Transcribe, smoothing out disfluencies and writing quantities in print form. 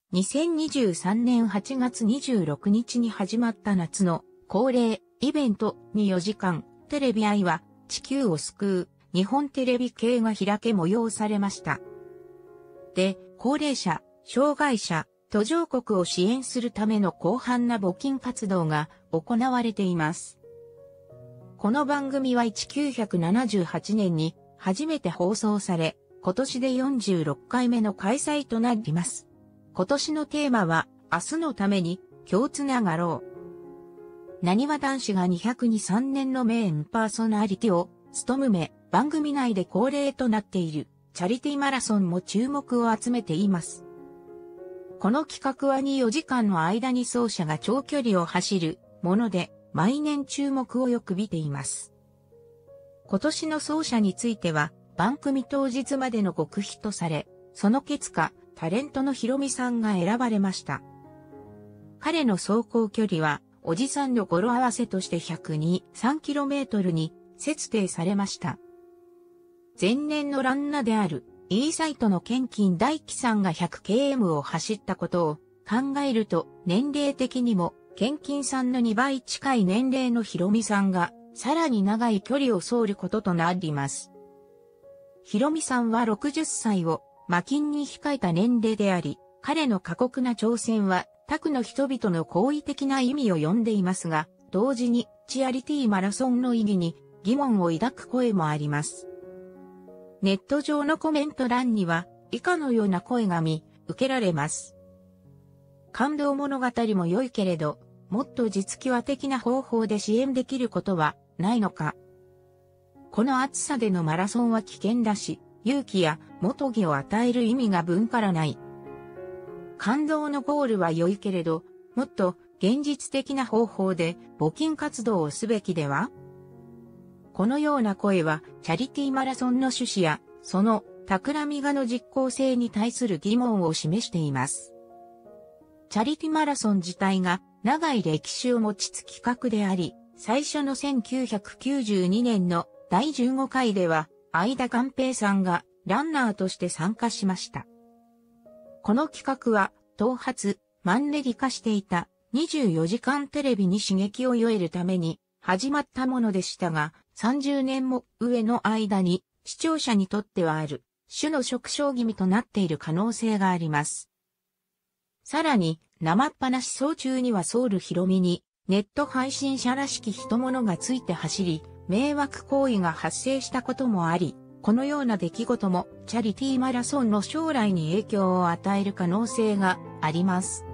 2023年8月26日に始まった夏の恒例イベント24時間テレビ愛は地球を救う日本テレビ系が開け催されました。で、高齢者、障害者、途上国を支援するための広範な募金活動が行われています。この番組は1978年に初めて放送され、今年で46回目の開催となります。今年のテーマは、明日のために、今日つながろう。なにわ男子が202、3年のメインパーソナリティを務め、番組内で恒例となっている、チャリティーマラソンも注目を集めています。この企画は24時間の間に走者が長距離を走るもので、毎年注目をよく見ています。今年の走者については、番組当日までの極秘とされ、その結果、タレントのヒロミさんが選ばれました。彼の走行距離は、おじさんの語呂合わせとして102、3km に設定されました。前年のランナーである、E サイトのケンキン大輝さんが 100km を走ったことを考えると、年齢的にも、ケンキンさんの2倍近い年齢のヒロミさんが、さらに長い距離を走ることとなります。ヒロミさんは60歳を、魔金に控えた年齢であり、彼の過酷な挑戦は、他区の人々の好意的な意味を呼んでいますが、同時に、チャリティーマラソンの意義に疑問を抱く声もあります。ネット上のコメント欄には、以下のような声が見受けられます。感動物語も良いけれど、もっと実際的な方法で支援できることはないのか。この暑さでのマラソンは危険だし、勇気や元気を与える意味が分からない。感動のゴールは良いけれど、もっと現実的な方法で募金活動をすべきでは？このような声はチャリティーマラソンの趣旨やその企みがの実効性に対する疑問を示しています。チャリティーマラソン自体が長い歴史を持ちつ企画であり、最初の1992年の第15回では、相田寛平さんがランナーとして参加しました。この企画は、頭髪、マンネリ化していた24時間テレビに刺激を得るために始まったものでしたが、30年も上の間に視聴者にとってはある種の縮小気味となっている可能性があります。さらに、生っ話走中にはソウルヒロミにネット配信者らしき人物がついて走り、迷惑行為が発生したこともあり、このような出来事もチャリティーマラソンの将来に影響を与える可能性があります。